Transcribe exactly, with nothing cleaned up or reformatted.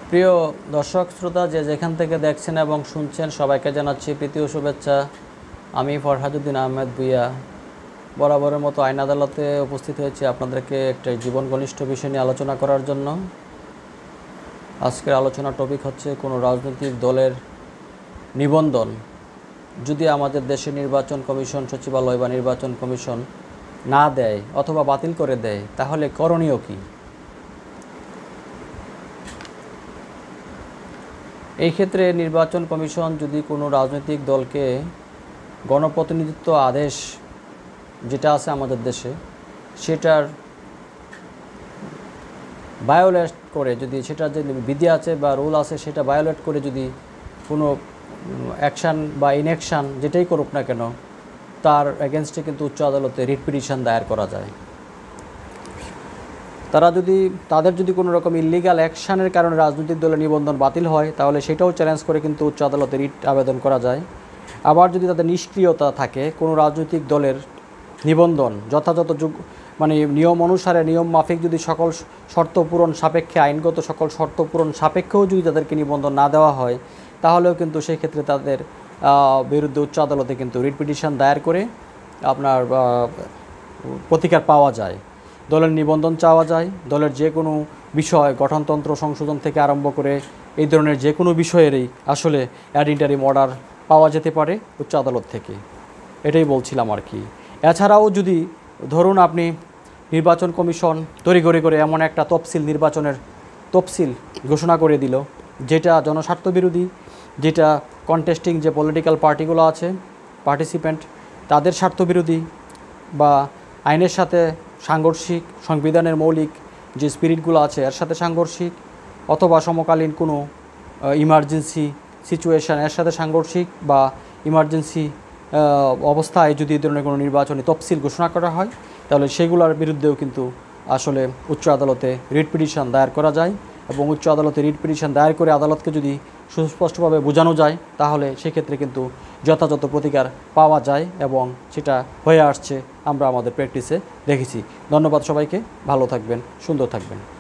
প্রিয় দর্শক শ্রোতা যে যেখান থেকে দেখছেন এবং শুনছেন সবাইকে জানাচ্ছি প্রীতি ও শুভেচ্ছা। আমি ফরহাদুদ্দিন আহমেদ ভূঁইয়া বরাবরের মতো আইন আদালতে উপস্থিত হয়েছি আপনাদেরকে একটা জীবন ঘনিষ্ঠ বিষয় নিয়ে আলোচনা করার জন্য। আজকের আলোচনার টপিক হচ্ছে কোনো রাজনৈতিক দলের নিবন্ধন যদি আমাদের দেশে নির্বাচন কমিশন সচিবালয় বা নির্বাচন কমিশন না দেয় অথবা বাতিল করে দেয় তাহলে করণীয় কী। এই ক্ষেত্রে নির্বাচন কমিশন যদি কোনো রাজনৈতিক দলকে গণপ্রতিনিধিত্ব আদেশ যেটা আছে আমাদের দেশে সেটার ভায়োলেট করে, যদি সেটার যে বিধি আছে বা রুল আছে সেটা ভায়োলেট করে যদি কোনো অ্যাকশান বা ইনঅ্যাকশান যেটাই করুক না কেন তার এগেনস্টে কিন্তু উচ্চ আদালতে রিট পিটিশন দায়ের করা যায়। তারা যদি তাদের যদি কোনো রকম ইলিগাল অ্যাকশানের কারণে রাজনৈতিক দলের নিবন্ধন বাতিল হয় তাহলে সেটাও চ্যালেঞ্জ করে কিন্তু উচ্চ আদালতে রিট আবেদন করা যায়। আবার যদি তাদের নিষ্ক্রিয়তা থাকে, কোনো রাজনৈতিক দলের নিবন্ধন যথাযথ যোগ মানে নিয়ম অনুসারে নিয়ম মাফিক যদি সকল শর্ত পূরণ সাপেক্ষে আইনগত সকল শর্ত পূরণ সাপেক্ষেও যদি তাদেরকে নিবন্ধন না দেওয়া হয় তাহলেও কিন্তু সেই ক্ষেত্রে তাদের বিরুদ্ধে উচ্চ আদালতে কিন্তু রিট পিটিশন দায়ের করে আপনার প্রতিকার পাওয়া যায়, দলের নিবন্ধন চাওয়া যায়। দলের যে কোনো বিষয় গঠনতন্ত্র সংশোধন থেকে আরম্ভ করে এই ধরনের যে কোনো বিষয়েরই আসলে অ্যাড ইন্টারিম অর্ডার পাওয়া যেতে পারে উচ্চ আদালত থেকে, এটাই বলছিলাম আর কি। এছাড়াও যদি ধরুন আপনি নির্বাচন কমিশন তড়িঘড়ি করে এমন একটা তফসিল নির্বাচনের তফসিল ঘোষণা করে দিল যেটা জনস্বার্থ বিরোধী, যেটা কন্টেস্টিং যে পলিটিক্যাল পার্টিগুলো আছে পার্টিসিপেন্ট তাদের স্বার্থবিরোধী বা আইনের সাথে সাংঘর্ষিক, সংবিধানের মৌলিক যে স্পিরিটগুলো আছে এর সাথে সাংঘর্ষিক, অথবা সমকালীন কোনো ইমার্জেন্সি সিচুয়েশান এর সাথে সাংঘর্ষিক বা ইমার্জেন্সি অবস্থায় যদি এই ধরনের কোনো নির্বাচনী তফসিল ঘোষণা করা হয় তাহলে সেগুলোর বিরুদ্ধেও কিন্তু আসলে উচ্চ আদালতে রিট পিটিশন দায়ের করা যায়। এবং উচ্চ আদালতে রিট পিটিশন দায়ের করে আদালতকে যদি সুস্পষ্টভাবে বোঝানো যায় তাহলে সেক্ষেত্রে কিন্তু যথাযথ প্রতিকার পাওয়া যায় এবং সেটা হয়ে আসছে, আমরা আমাদের প্র্যাকটিসে দেখেছি। ধন্যবাদ সবাইকে, ভালো থাকবেন, সুন্দর থাকবেন।